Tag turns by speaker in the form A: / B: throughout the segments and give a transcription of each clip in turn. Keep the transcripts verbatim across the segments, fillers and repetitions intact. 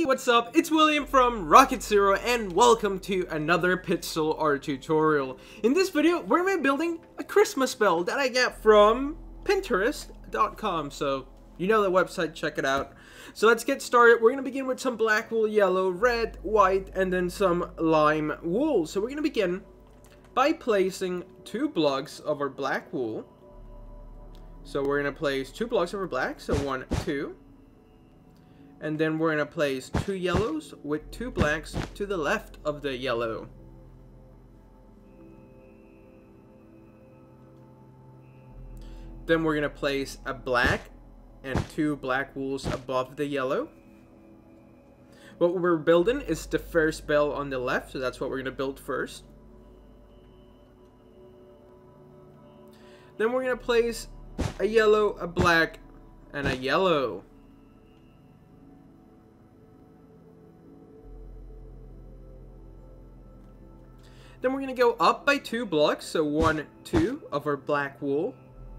A: Hey, what's up? It's William from Rocket Zero and welcome to another pixel art tutorial. In this video, we're going to be building a Christmas spell that I got from Pinterest dot com. So, you know the website, check it out. So let's get started. We're going to begin with some black wool, yellow, red, white, and then some lime wool. So we're going to begin by placing two blocks of our black wool. So we're going to place two blocks of our black, so one, two. And then we're going to place two yellows with two blacks to the left of the yellow. Then we're going to place a black and two black wools above the yellow. What we're building is the first spell on the left, so that's what we're going to build first. Then we're going to place a yellow, a black, and a yellow. Then we're going to go up by two blocks, so one, two of our black wool.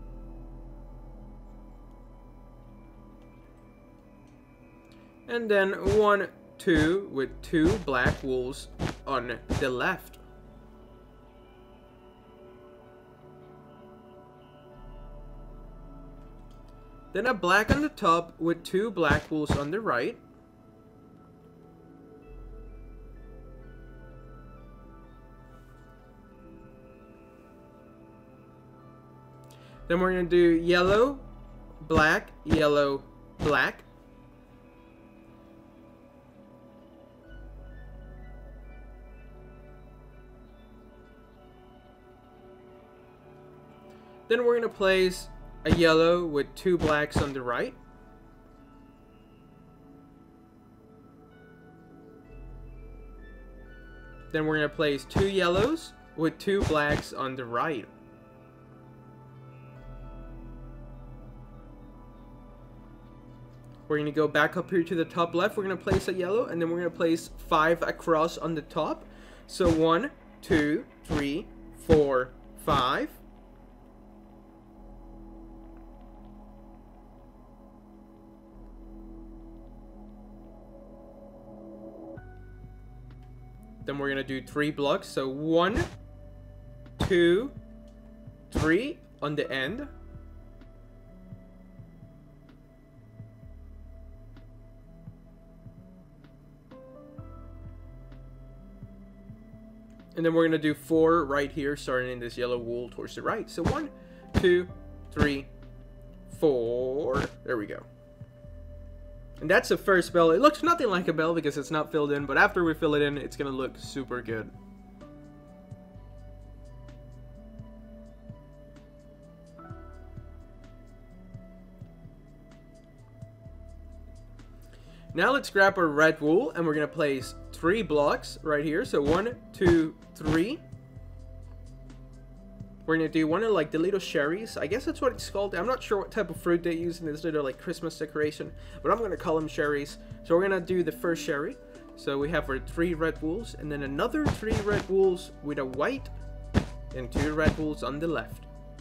A: And then one, two with two black wools on the left. Then a black on the top with two black wools on the right. Then we're going to do yellow, black, yellow, black. Then we're going to place a yellow with two blacks on the right. Then we're going to place two yellows with two blacks on the right. We're going to go back up here to the top left. We're going to place a yellow, and then we're going to place five across on the top. So one, two, three, four, five. Then we're going to do three blocks. So one, two, three on the end. And then we're going to do four right here, starting in this yellow wool towards the right. So one, two, three, four. There we go. And that's the first bell. It looks nothing like a bell because it's not filled in, but after we fill it in, it's going to look super good. Now let's grab our red wool and we're going to place three blocks right here. So one, two, three. We're going to do one of like the little cherries. I guess that's what it's called. I'm not sure what type of fruit they use in this little like Christmas decoration, but I'm going to call them cherries. So we're going to do the first cherry. So we have our three red wools and then another three red wools with a white and two red wools on the left.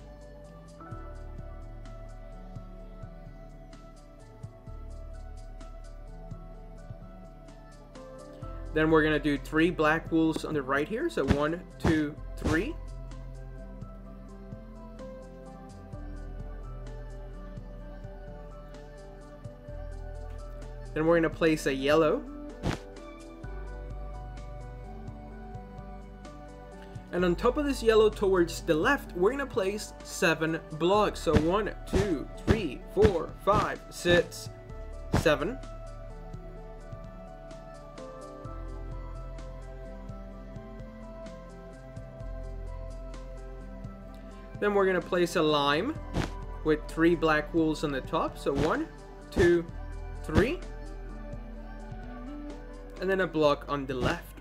A: Then we're going to do three black wools on the right here. So one, two, three. Then we're going to place a yellow. And on top of this yellow towards the left, we're going to place seven blocks. So one, two, three, four, five, six, seven. Then we're going to place a lime with three black wools on the top. So one, two, three. And then a block on the left.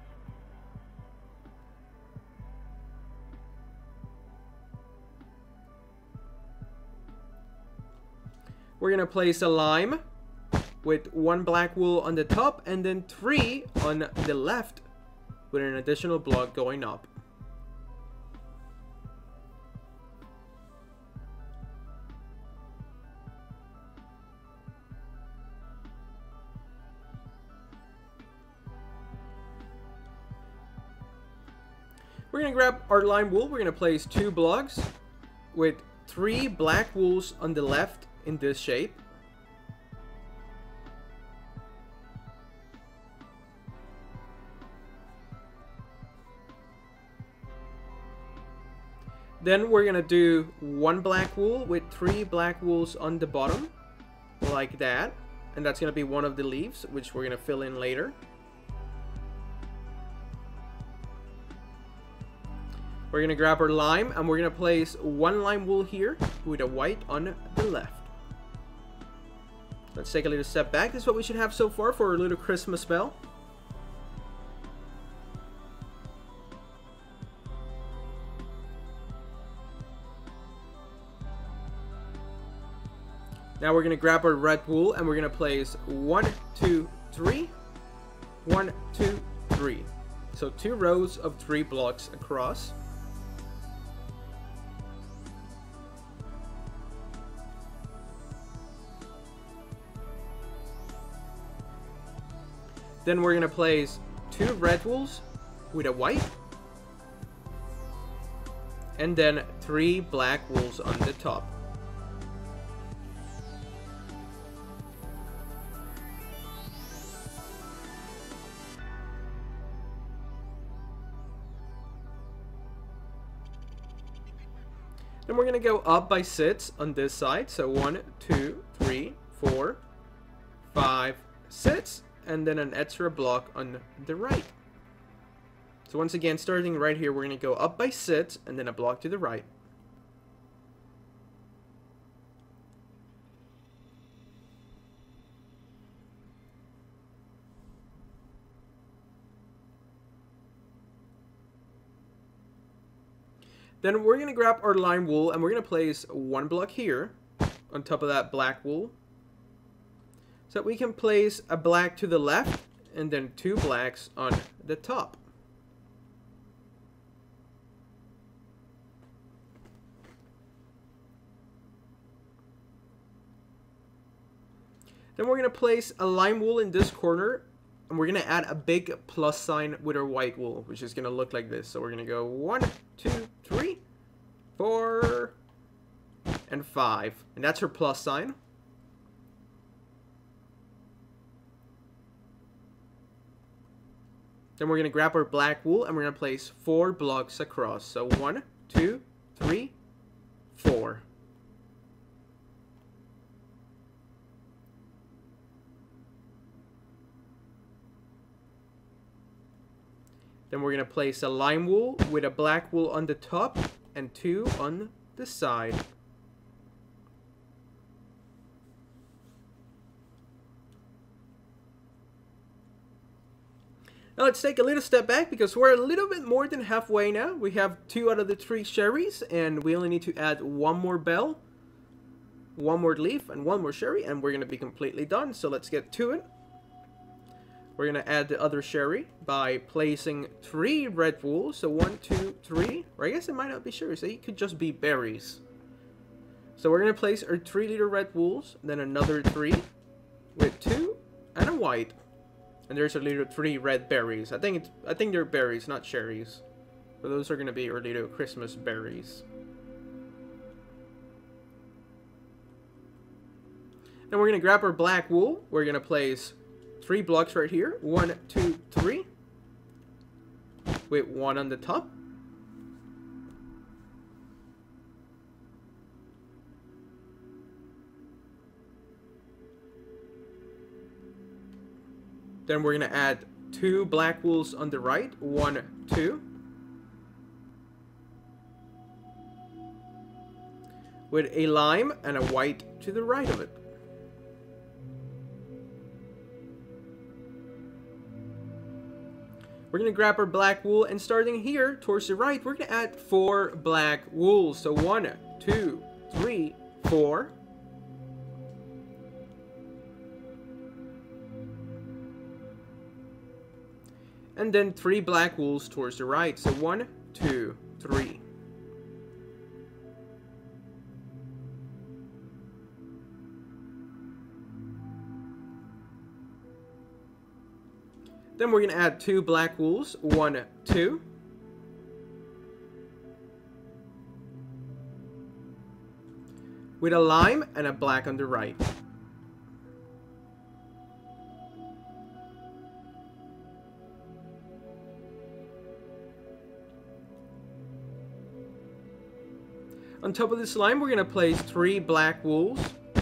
A: We're going to place a lime with one black wool on the top and then three on the left with an additional block going up. We're going to grab our lime wool. We're going to place two blocks with three black wools on the left in this shape. Then we're going to do one black wool with three black wools on the bottom, like that. And that's going to be one of the leaves, which we're going to fill in later. We're going to grab our lime, and we're going to place one lime wool here with a white on the left. Let's take a little step back. This is what we should have so far for our little Christmas spell. Now we're going to grab our red wool, and we're going to place one, two, three, one, two, three. So two rows of three blocks across. Then we're going to place two red wools with a white. And then three black wools on the top. Then we're going to go up by six on this side. So one, two, three, four, five, six. And then an extra block on the right. So once again, starting right here, we're going to go up by six and then a block to the right. Then we're going to grab our lime wool, and we're going to place one block here on top of that black wool. So that we can place a black to the left and then two blacks on the top. Then we're going to place a lime wool in this corner, and we're going to add a big plus sign with our white wool, which is going to look like this. So we're going to go one, two, three, four, and five. And that's our plus sign. Then we're going to grab our black wool, and we're going to place four blocks across. So one, two, three, four. Then we're going to place a lime wool with a black wool on the top and two on the side. Now let's take a little step back because we're a little bit more than halfway now. We have two out of the three cherries, and we only need to add one more bell, one more leaf, and one more cherry, and we're going to be completely done. So let's get to it. We're going to add the other cherry by placing three red wool. So one, two, three. Or I guess it might not be cherries. So it could just be berries. So we're going to place our three little red wools. Then another three with two and a white. And there's our little three red berries. I think it's, I think they're berries, not cherries. So those are going to be our little Christmas berries. Then we're going to grab our black wool. We're going to place three blocks right here. One, two, three. With one on the top. Then we're going to add two black wools on the right. One, two. With a lime and a white to the right of it. We're going to grab our black wool, and starting here towards the right, we're going to add four black wools. So one, two, three, four. And then three black wools towards the right. So one, two, three. Then we're going to add two black wools. One, two. with a lime and a black on the right. On top of this lime, we're going to place three black wools.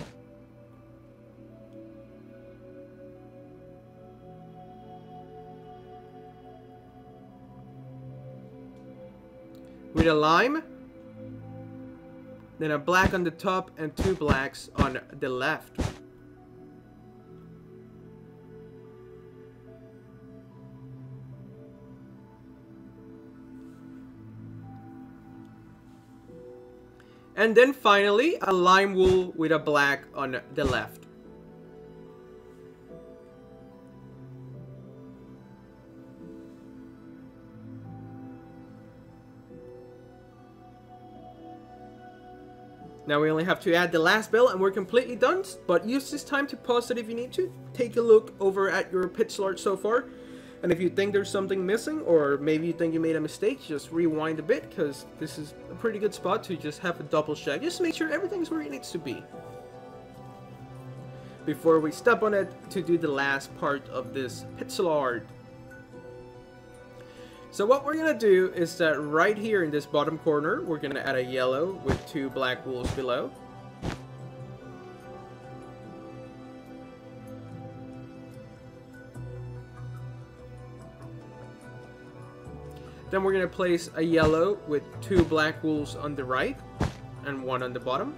A: With a lime, then a black on the top and two blacks on the left. And then finally, a lime wool with a black on the left. Now we only have to add the last bell and we're completely done, but use this time to pause it if you need to. Take a look over at your pixel art so far, and if you think there's something missing, or maybe you think you made a mistake, just rewind a bit, because this is a pretty good spot to just have a double check. Just make sure everything's where it needs to be before we step on it to do the last part of this pixel art. So what we're gonna do is that right here in this bottom corner, we're gonna add a yellow with two black wools below. Then we're gonna place a yellow with two black wools on the right and one on the bottom.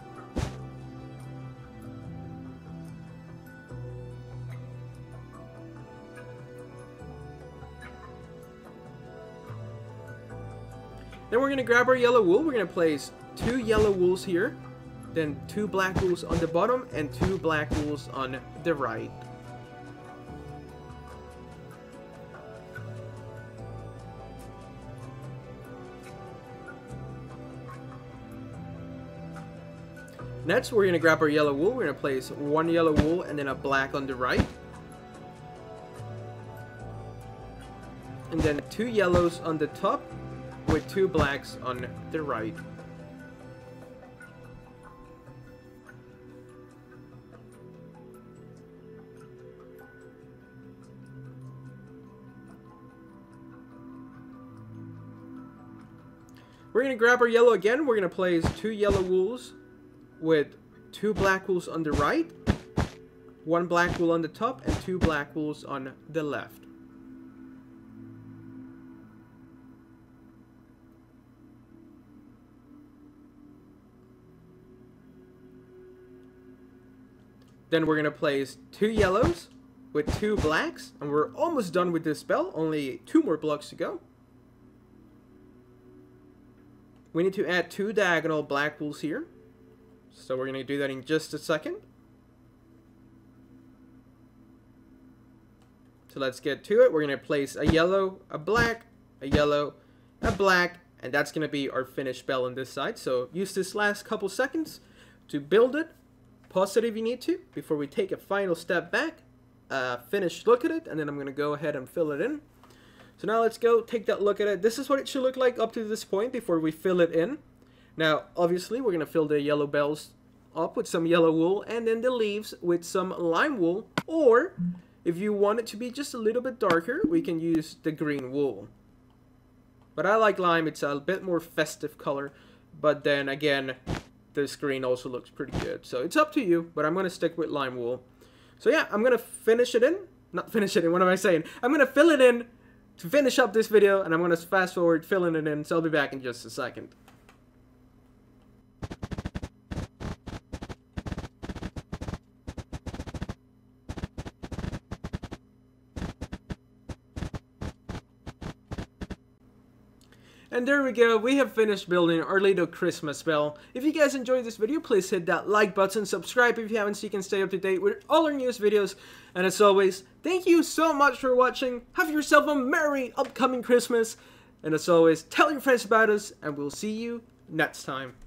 A: Then we're going to grab our yellow wool. We're going to place two yellow wools here, then two black wools on the bottom and two black wools on the right. Next, we're going to grab our yellow wool. We're going to place one yellow wool and then a black on the right. And then two yellows on the top with two blacks on the right. We're going to grab our yellow again. We're going to place two yellow wools with two black wools on the right, one black wool on the top, and two black wools on the left. Then we're going to place two yellows with two blacks, and we're almost done with this spell, only two more blocks to go. We need to add two diagonal black wools here, so we're going to do that in just a second. So let's get to it. We're going to place a yellow, a black, a yellow, a black, and that's going to be our finished spell on this side. So use this last couple seconds to build it. Pause it if you need to before we take a final step back, uh, finish look at it, and then I'm going to go ahead and fill it in. So now let's go take that look at it. This is what it should look like up to this point before we fill it in. Now obviously we're going to fill the yellow bells up with some yellow wool, and then the leaves with some lime wool, or if you want it to be just a little bit darker, we can use the green wool. But I like lime, it's a bit more festive color, but then again, this green also looks pretty good. So it's up to you, but I'm going to stick with lime wool. So yeah, I'm going to finish it in. Not finish it in, what am I saying? I'm going to fill it in to finish up this video, and I'm going to fast forward filling it in, so I'll be back in just a second. And there we go, we have finished building our little Christmas spell. If you guys enjoyed this video, please hit that like button, subscribe if you haven't so you can stay up to date with all our newest videos. And as always, thank you so much for watching, have yourself a merry upcoming Christmas. And as always, tell your friends about us, and we'll see you next time.